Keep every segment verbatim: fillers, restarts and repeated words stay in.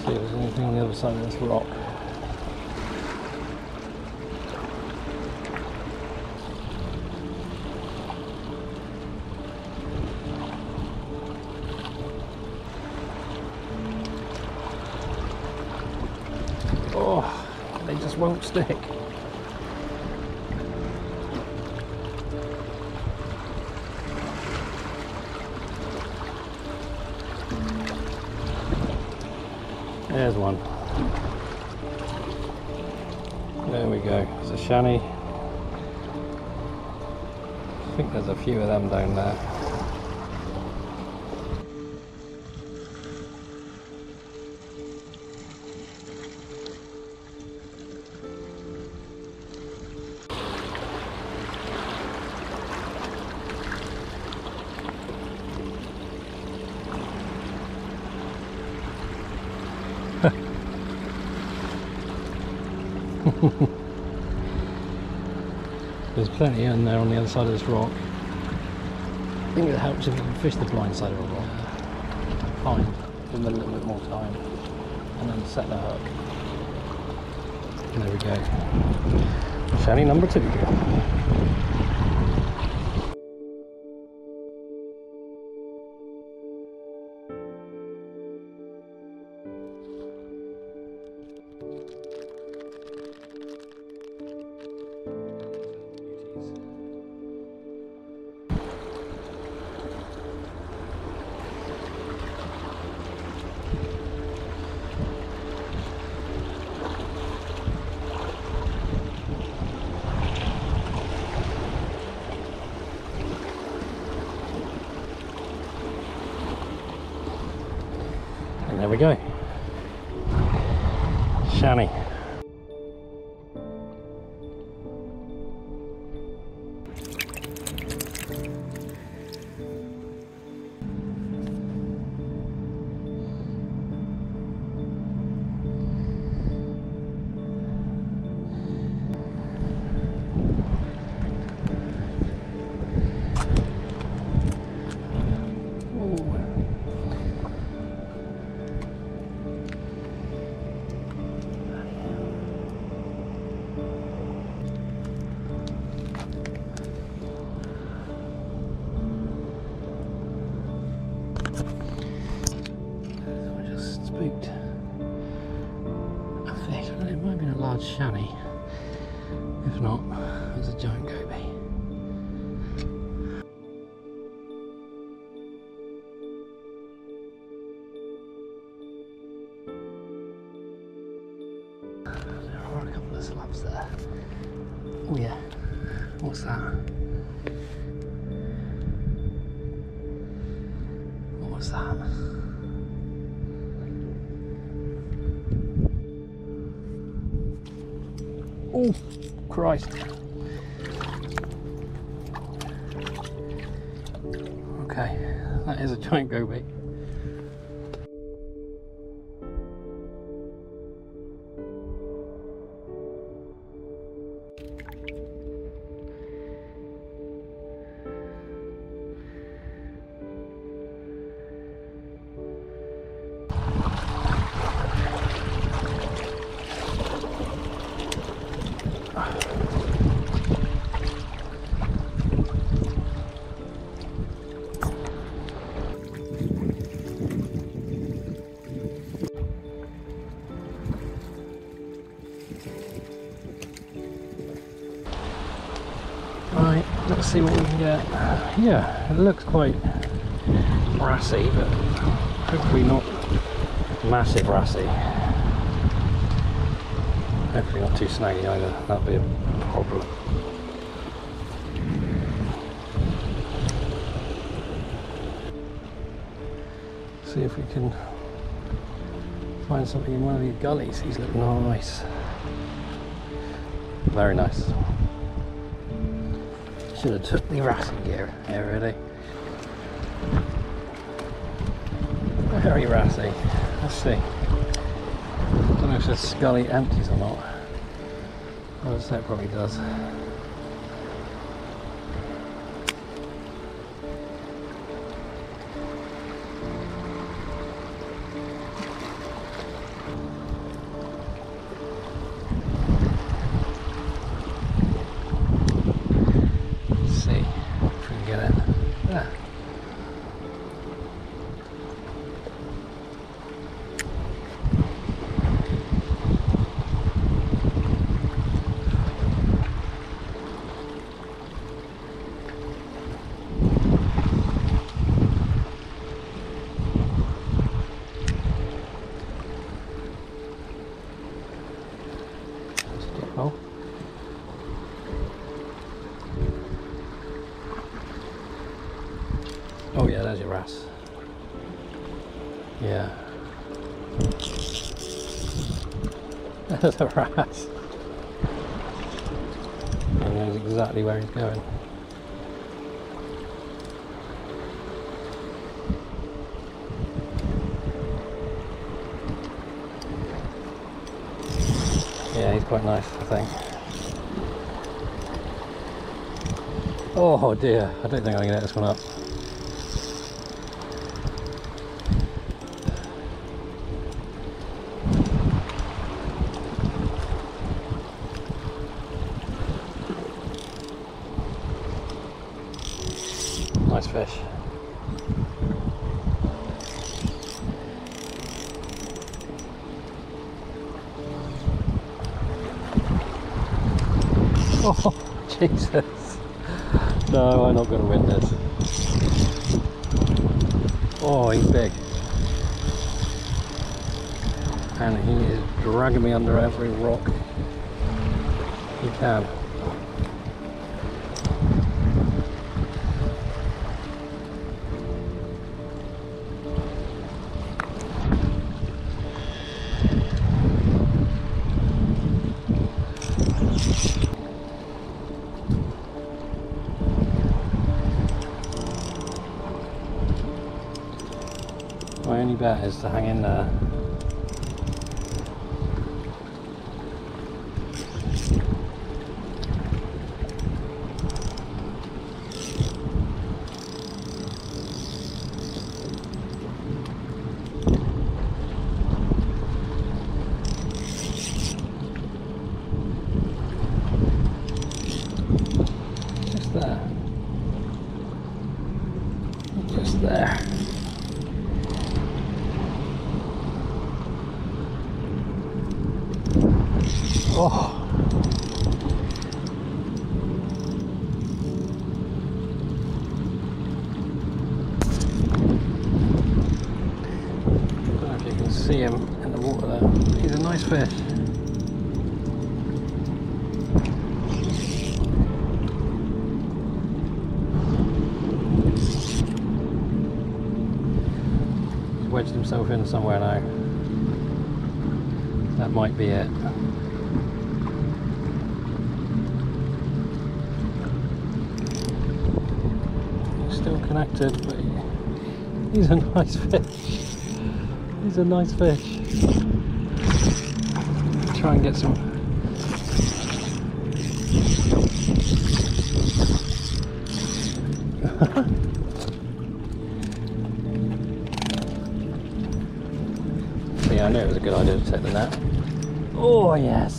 See if there's anything on the other side of this rock. Oh, they just won't stick. There's one. There we go. It's a shanny. I think there's a few of them down there. There's plenty in there on the other side of this rock. I think it helps if you can fish the blind side of a rock. Fine, give them a little bit more time and then set the hook. And there we go. Shanny number two. And there we go. Shanny. Spooked a fish. I don't know, it might have been a large shanny. If not, it was a giant goby. There are a couple of slabs there. Oh yeah, what's that? What was that? Oh, Christ. Okay, that is a giant goby. Right, let's see what we can get. Yeah, it looks quite wrasse, but hopefully not massive wrasse. Hopefully not too snaggy either, that'd be a problem. See if we can find something in one of these gullies. These look nice. Very nice. Should have took the wrasse gear here really. Very wrasse. Let's see. I don't know if this gully empties or not. I would say it probably does. Yeah. There's a wrasse. He knows exactly where he's going. Yeah, he's quite nice, I think. Oh dear, I don't think I'm going to get this one up. Nice fish. Oh, Jesus. No, I'm not going to win this. Oh, he's big. And he is dragging me under every rock he can. My only bet is to hang in there. Just there. Just there. Oh. I don't know if you can see him in the water there. He's a nice fish. He's wedged himself in somewhere now. That might be it. Still connected, but he's a nice fish. He's a nice fish. Try and get some. Yeah, I knew it was a good idea to take the net. Oh yes.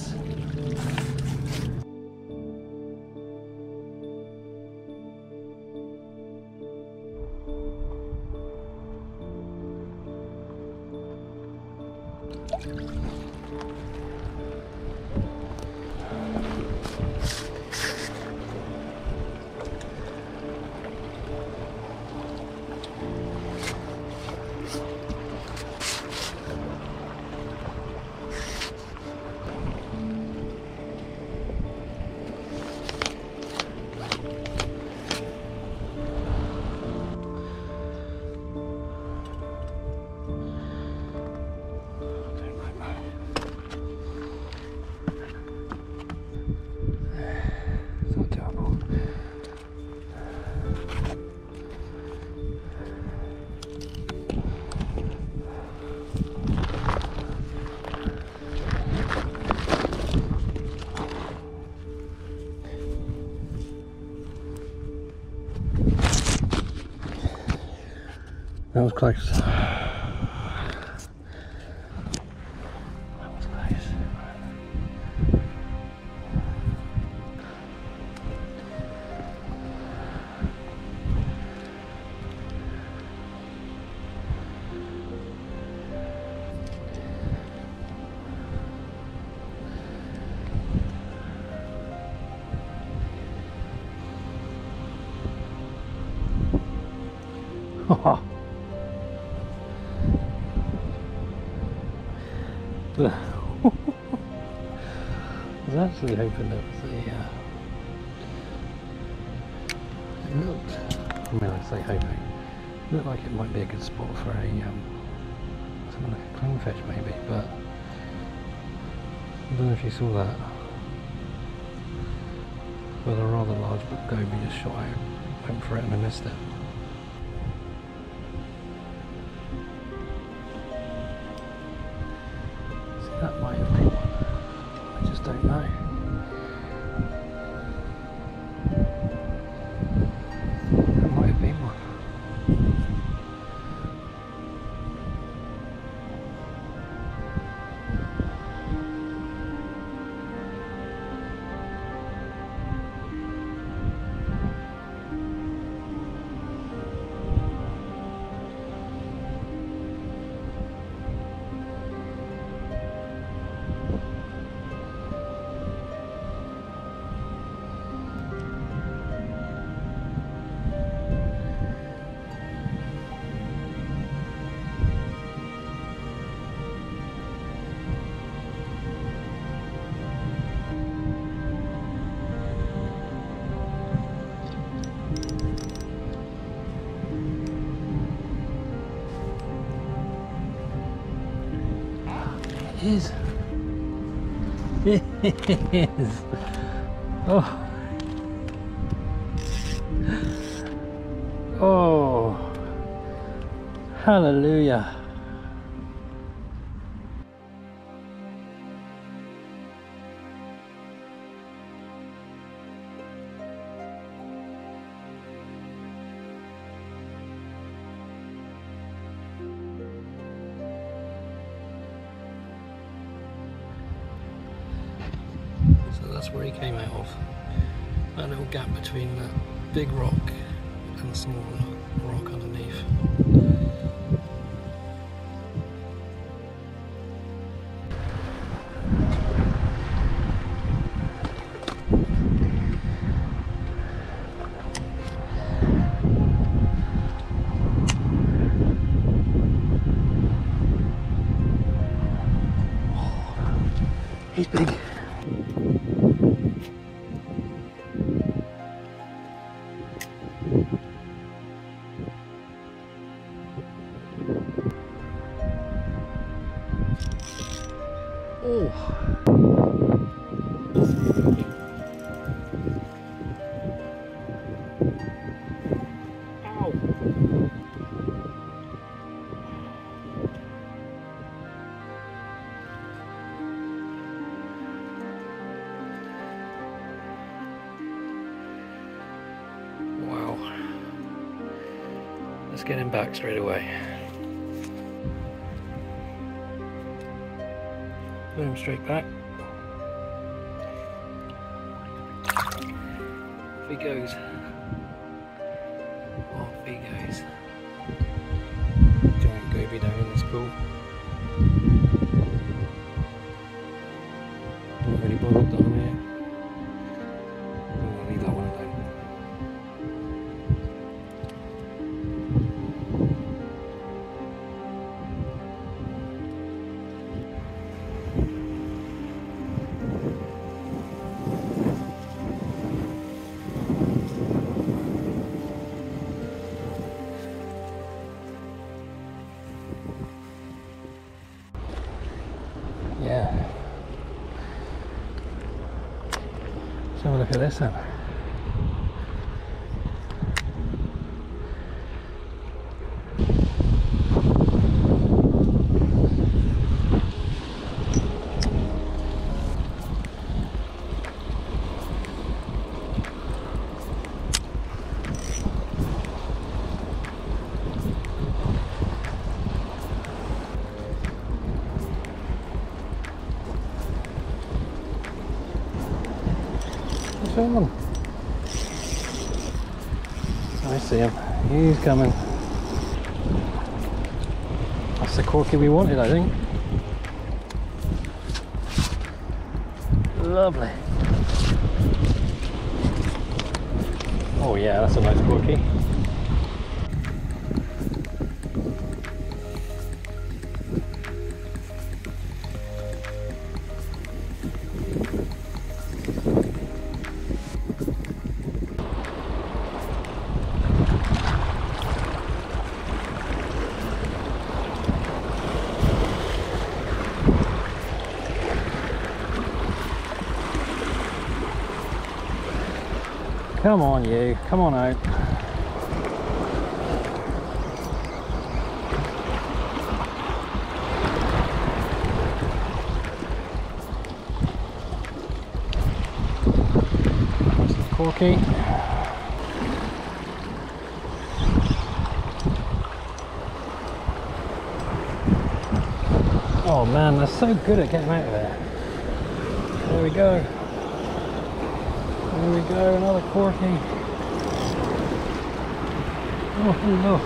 That was close. That was close. Oh. I was actually hoping that was a, uh, it looked, I mean I say hoping, it looked like it might be a good spot for a, um, something like a clingfish maybe, but I don't know if you saw that. But a rather large goby just shot out, went for it and I missed it. See, that might have been one, I just don't know. That might have been one. It is. It is. Oh. Oh. Hallelujah. That's where he came out of. That little gap between that big rock and the small rock underneath. Oh, he's big. Oh. Ow. Wow. Let's get him back straight away. Put him straight back. Off he goes. Off he goes. Giant goby down in this pool. Not really bothered down here. I'm gonna leave that one alone. Yeah. Let's have a look at this then. Him. I see him. He's coming. That's the corky we wanted, I think. Lovely. Oh yeah, that's a nice corky. Come on you, come on out. That's the corky. Oh man, they're so good at getting out of there. There we go. There we go, another corky. Oh, hello.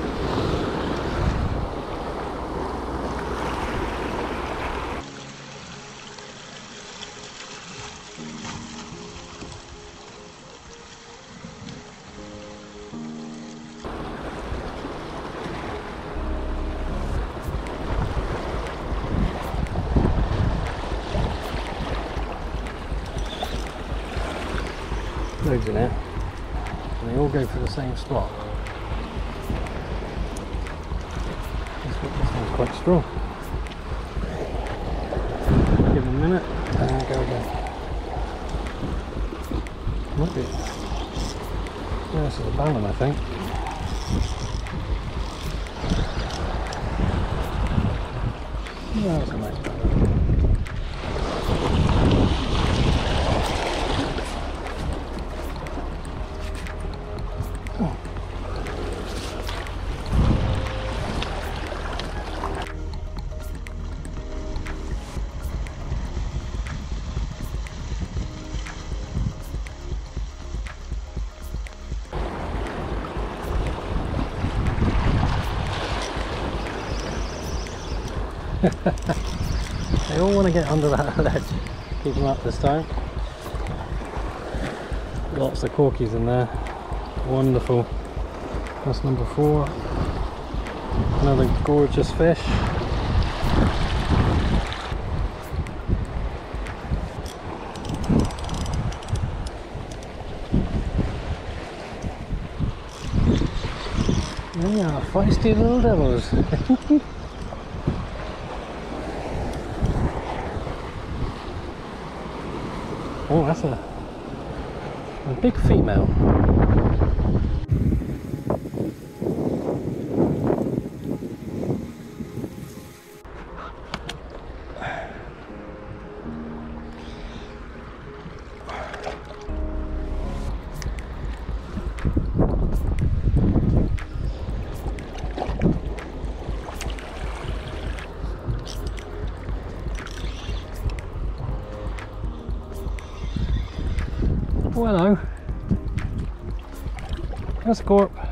Loads in it, and they all go for the same spot. This, this one's quite strong. Give them a minute and go again. Might be. Yeah, this is a ballan, I think. Yeah, that's a nice ballan. They all want to get under that ledge. Keep them up this time. Lots of corkies in there. Wonderful. That's number four. Another gorgeous fish. Yeah, feisty little devils. Oh, that's a, a big female. Oh, hello. That's a corp.